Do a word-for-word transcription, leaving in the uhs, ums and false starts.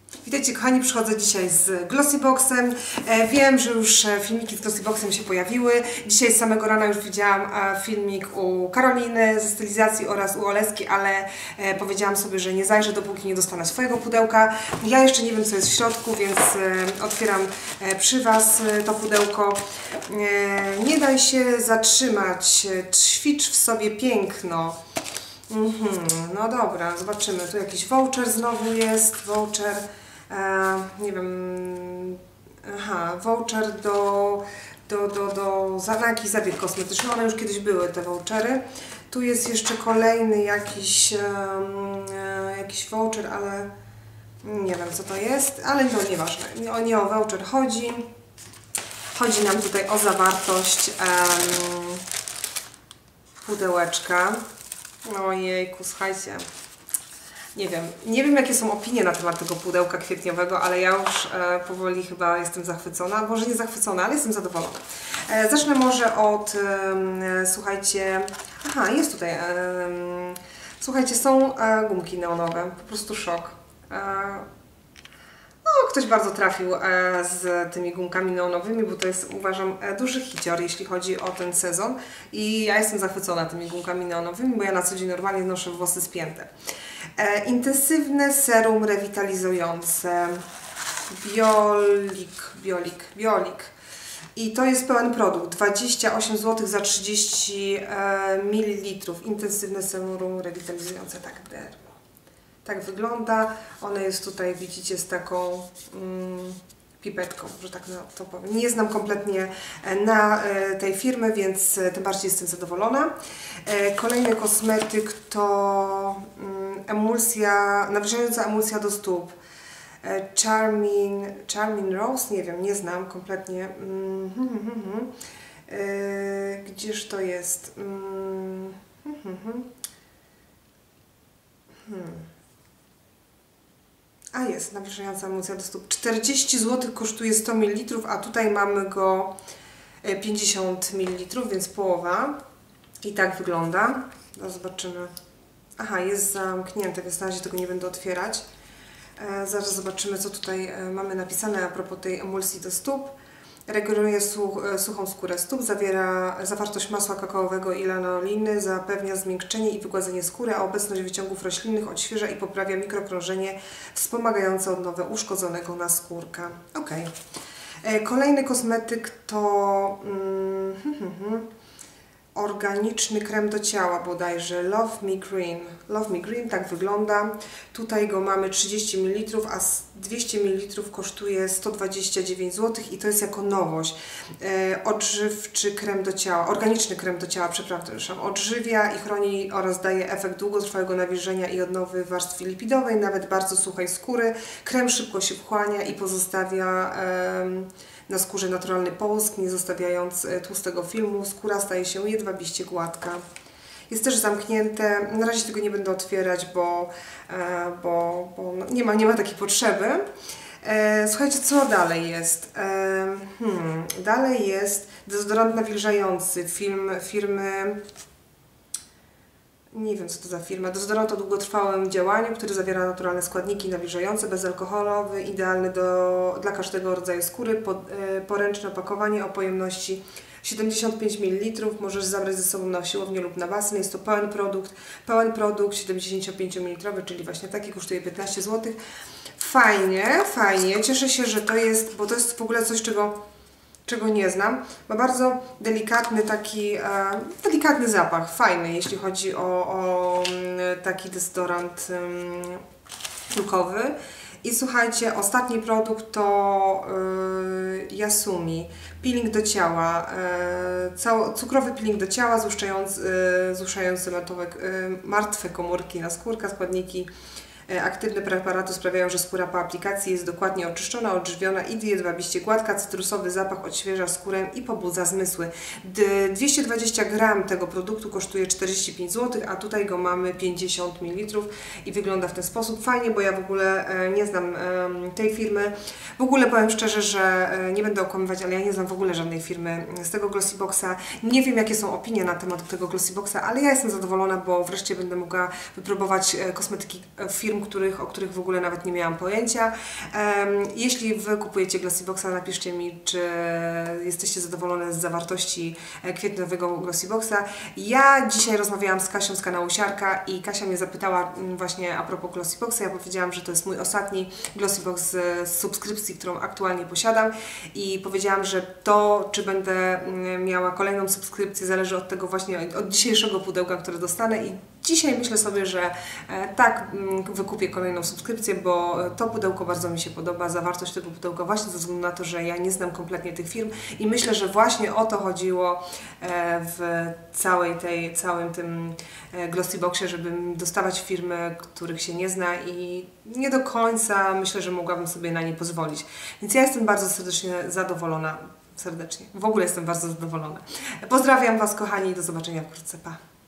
Witajcie kochani, przychodzę dzisiaj z Glossyboxem. E, wiem, że już filmiki z Glossyboxem się pojawiły. Dzisiaj z samego rana już widziałam e, filmik u Karoliny ze stylizacji oraz u Oleski, ale e, powiedziałam sobie, że nie zajrzę, dopóki nie dostanę swojego pudełka. Ja jeszcze nie wiem, co jest w środku, więc e, otwieram e, przy Was e, to pudełko. E, nie daj się zatrzymać, ćwicz w sobie piękno. Mhm, no dobra, zobaczymy. Tu jakiś voucher znowu jest, voucher, e, nie wiem, aha, voucher do, do, do, do, za, na jakiś zabieg kosmetyczny. One już kiedyś były, te vouchery. Tu jest jeszcze kolejny jakiś, e, jakiś voucher, ale nie wiem, co to jest, ale no nieważne, nie, nie o voucher chodzi. Chodzi nam tutaj o zawartość e, pudełeczka. Ojejku, słuchajcie, nie wiem, nie wiem jakie są opinie na temat tego pudełka kwietniowego, ale ja już e, powoli chyba jestem zachwycona, może nie zachwycona, ale jestem zadowolona. E, zacznę może od, e, słuchajcie, aha, jest tutaj, e, słuchajcie, są e, gumki neonowe, po prostu szok. E, No, ktoś bardzo trafił e, z tymi gumkami neonowymi, bo to jest, uważam, e, duży hicior, jeśli chodzi o ten sezon. I ja jestem zachwycona tymi gumkami neonowymi, bo ja na co dzień normalnie noszę włosy spięte. E, intensywne serum rewitalizujące. Biolik, biolik, biolik. I to jest pełen produkt, dwadzieścia osiem złotych za trzydzieści e, mililitrów. Intensywne serum rewitalizujące, tak, der. Tak wygląda. One jest tutaj, widzicie, z taką mm, pipetką, że tak to powiem. Nie znam kompletnie na e, tej firmy, więc e, tym bardziej jestem zadowolona. E, kolejny kosmetyk to mm, emulsja, nawilżająca emulsja do stóp. E, Charmin, Charmin Rose, nie wiem, nie znam kompletnie. Mm, hmm, hmm, hmm. E, gdzież to jest? Mm, hmm, hmm, hmm. Hmm. A jest, nawilżająca emulsja do stóp. czterdzieści złotych kosztuje sto mililitrów, a tutaj mamy go pięćdziesiąt mililitrów, więc połowa. I tak wygląda. No, zobaczymy. Aha, jest zamknięte, więc na razie tego nie będę otwierać. E, zaraz zobaczymy, co tutaj e, mamy napisane a propos tej emulsji do stóp. Reguluje such, suchą skórę stóp, zawiera zawartość masła kakaowego i lanoliny, zapewnia zmiękczenie i wygładzenie skóry, a obecność wyciągów roślinnych odświeża i poprawia mikrokrążenie wspomagające odnowę uszkodzonego naskórka. Ok. Kolejny kosmetyk to mm, hmm, hmm, hmm, organiczny krem do ciała bodajże, Love Me Green. Love Me Green, tak wygląda. Tutaj go mamy trzydzieści mililitrów, a dwieście mililitrów kosztuje sto dwadzieścia dziewięć złotych i to jest jako nowość. E, odżywczy krem do ciała, organiczny krem do ciała, przepraszam, odżywia i chroni oraz daje efekt długotrwałego nawilżenia i odnowy warstwy lipidowej, nawet bardzo suchej skóry. Krem szybko się wchłania i pozostawia e, na skórze naturalny połysk, nie zostawiając tłustego filmu. Skóra staje się jedwabiście gładka. Jest też zamknięte. Na razie tego nie będę otwierać, bo, bo, bo nie, ma, nie ma takiej potrzeby. Słuchajcie, co dalej jest? Hmm, dalej jest dezodorant nawilżający film, firmy... Nie wiem, co to za firma. Dezodorant o długotrwałym działaniu, który zawiera naturalne składniki nawilżające, bezalkoholowy, idealny do, dla każdego rodzaju skóry. Po, e, poręczne opakowanie o pojemności siedemdziesiąt pięć mililitrów. Możesz zabrać ze sobą na siłownię lub na basen. Jest to pełen produkt. Pełen produkt siedemdziesiąt pięć mililitrów, czyli właśnie taki, kosztuje piętnaście złotych. Fajnie, fajnie. Cieszę się, że to jest, bo to jest w ogóle coś, czego... czego nie znam. Ma bardzo delikatny taki, e, delikatny zapach, fajny, jeśli chodzi o, o taki dezodorant kulkowy. I słuchajcie, ostatni produkt to y, Yasumi, peeling do ciała, y, cało, cukrowy peeling do ciała, złuszczający, y, złuszczający martwe, y, martwe komórki na skórka, składniki aktywne preparaty sprawiają, że skóra po aplikacji jest dokładnie oczyszczona, odżywiona i jedwabiście gładka. Cytrusowy zapach odświeża skórę i pobudza zmysły. dwieście dwadzieścia gramów tego produktu kosztuje czterdzieści pięć złotych, a tutaj go mamy pięćdziesiąt mililitrów i wygląda w ten sposób. Fajnie, bo ja w ogóle nie znam tej firmy. W ogóle powiem szczerze, że nie będę okłamywać, ale ja nie znam w ogóle żadnej firmy z tego Glossyboxa. Nie wiem, jakie są opinie na temat tego Glossyboxa, ale ja jestem zadowolona, bo wreszcie będę mogła wypróbować kosmetyki firm, firm, których, o których w ogóle nawet nie miałam pojęcia. Jeśli Wy kupujecie Glossyboxa, napiszcie mi, czy jesteście zadowolone z zawartości kwietniowego Glossyboxa. Ja dzisiaj rozmawiałam z Kasią z kanału Siarka i Kasia mnie zapytała właśnie a propos Glossyboxa. Ja powiedziałam, że to jest mój ostatni Glossybox z, z subskrypcji, którą aktualnie posiadam i powiedziałam, że to, czy będę miała kolejną subskrypcję, zależy od tego właśnie, od dzisiejszego pudełka, które dostanę i dzisiaj myślę sobie, że e, tak m, wykupię kolejną subskrypcję, bo to pudełko bardzo mi się podoba, zawartość tego pudełka właśnie ze względu na to, że ja nie znam kompletnie tych firm i myślę, że właśnie o to chodziło e, w całej tej, całym tym e, Glossyboxie, żeby dostawać firmy, których się nie zna i nie do końca myślę, że mogłabym sobie na nie pozwolić. Więc ja jestem bardzo serdecznie zadowolona, serdecznie, w ogóle jestem bardzo zadowolona. Pozdrawiam Was kochani i do zobaczenia wkrótce, pa!